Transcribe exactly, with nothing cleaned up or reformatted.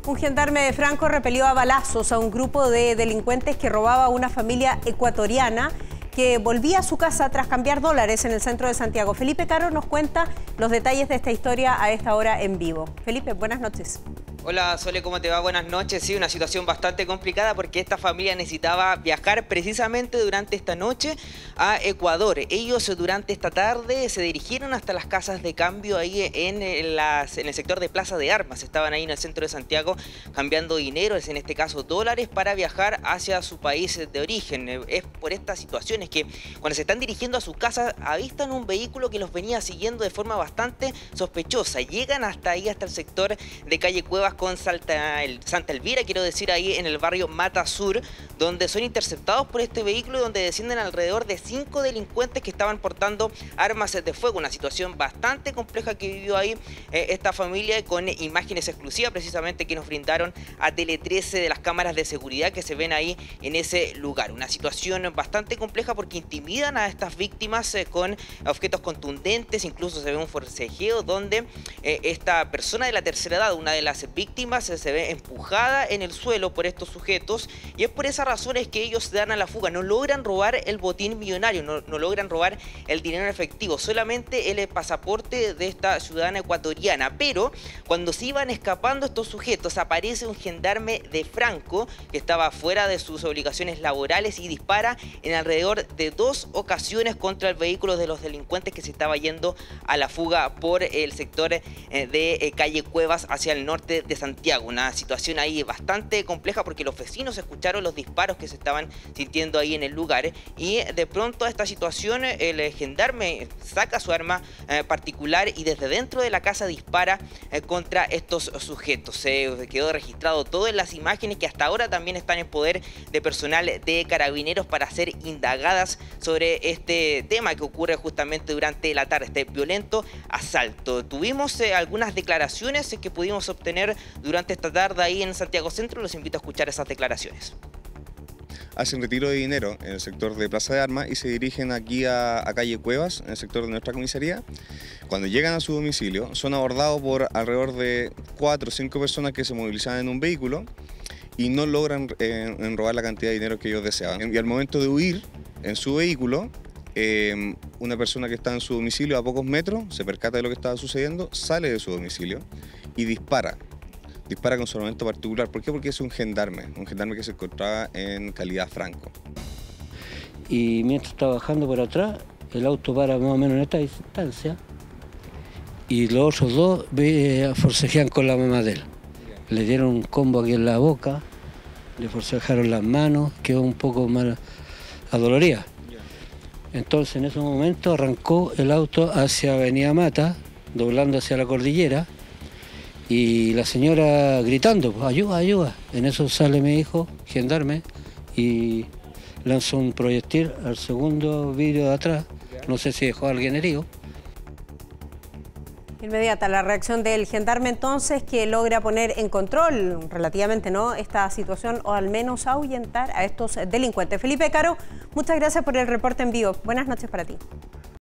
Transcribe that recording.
Un gendarme de Franco repelió a balazos a un grupo de delincuentes que robaba a una familia ecuatoriana que volvía a su casa tras cambiar dólares en el centro de Santiago. Felipe Caro nos cuenta los detalles de esta historia a esta hora en vivo. Felipe, buenas noches. Hola Sole, ¿cómo te va? Buenas noches. Sí, una situación bastante complicada porque esta familia necesitaba viajar precisamente durante esta noche a Ecuador. Ellos durante esta tarde se dirigieron hasta las casas de cambio ahí en, las, en el sector de Plaza de Armas. Estaban ahí en el centro de Santiago cambiando dinero, en este caso dólares, para viajar hacia su país de origen. Es por estas situaciones que cuando se están dirigiendo a su casa avistan un vehículo que los venía siguiendo de forma bastante sospechosa. Llegan hasta ahí, hasta el sector de calle Cuevas con Salta, el, Santa Elvira, quiero decir, ahí en el barrio Mata Sur, donde son interceptados por este vehículo, donde descienden alrededor de cinco delincuentes que estaban portando armas de fuego. Una situación bastante compleja que vivió ahí eh, esta familia, con imágenes exclusivas precisamente que nos brindaron a Tele trece de las cámaras de seguridad que se ven ahí en ese lugar. Una situación bastante compleja porque intimidan a estas víctimas eh, con objetos contundentes, incluso se ve un forcejeo donde eh, esta persona de la tercera edad, una de las víctimas, víctima se, se ve empujada en el suelo por estos sujetos, y es por esas razones que ellos se dan a la fuga. No logran robar el botín millonario, no, no logran robar el dinero en efectivo, solamente el pasaporte de esta ciudadana ecuatoriana. Pero cuando se iban escapando estos sujetos, aparece un gendarme de Franco que estaba fuera de sus obligaciones laborales y dispara en alrededor de dos ocasiones contra el vehículo de los delincuentes que se estaba yendo a la fuga por el sector de calle Cuevas hacia el norte de Santiago. Una situación ahí bastante compleja porque los vecinos escucharon los disparos que se estaban sintiendo ahí en el lugar, y de pronto a esta situación el gendarme saca su arma eh, particular y desde dentro de la casa dispara eh, contra estos sujetos. Se eh, quedó registrado todo en las imágenes que hasta ahora también están en poder de personal de Carabineros para ser indagadas sobre este tema que ocurre justamente durante la tarde, este violento asalto. Tuvimos eh, algunas declaraciones eh, que pudimos obtener durante esta tarde ahí en Santiago Centro. Los invito a escuchar esas declaraciones. Hacen retiro de dinero en el sector de Plaza de Armas y se dirigen aquí a, a calle Cuevas, en el sector de nuestra comisaría. Cuando llegan a su domicilio son abordados por alrededor de cuatro o cinco personas que se movilizan en un vehículo y no logran eh, en robar la cantidad de dinero que ellos deseaban. Y al momento de huir en su vehículo, eh, una persona que está en su domicilio a pocos metros se percata de lo que estaba sucediendo, sale de su domicilio y dispara. Dispara con su armamento particular. ¿Por qué? Porque es un gendarme, un gendarme que se encontraba en calidad Franco. Y mientras estaba bajando por atrás, el auto para más o menos en esta distancia y los otros dos eh, forcejean con la mamá de él. Le dieron un combo aquí en la boca, le forcejaron las manos, quedó un poco mal adolorida. Entonces en ese momento arrancó el auto hacia Avenida Mata, doblando hacia la cordillera, y la señora gritando, ayuda, ayuda. En eso sale mi hijo, gendarme, y lanzó un proyectil al segundo vidrio de atrás. No sé si dejó a alguien herido. Inmediata la reacción del gendarme entonces, que logra poner en control relativamente no esta situación, o al menos ahuyentar a estos delincuentes. Felipe Caro, muchas gracias por el reporte en vivo. Buenas noches para ti.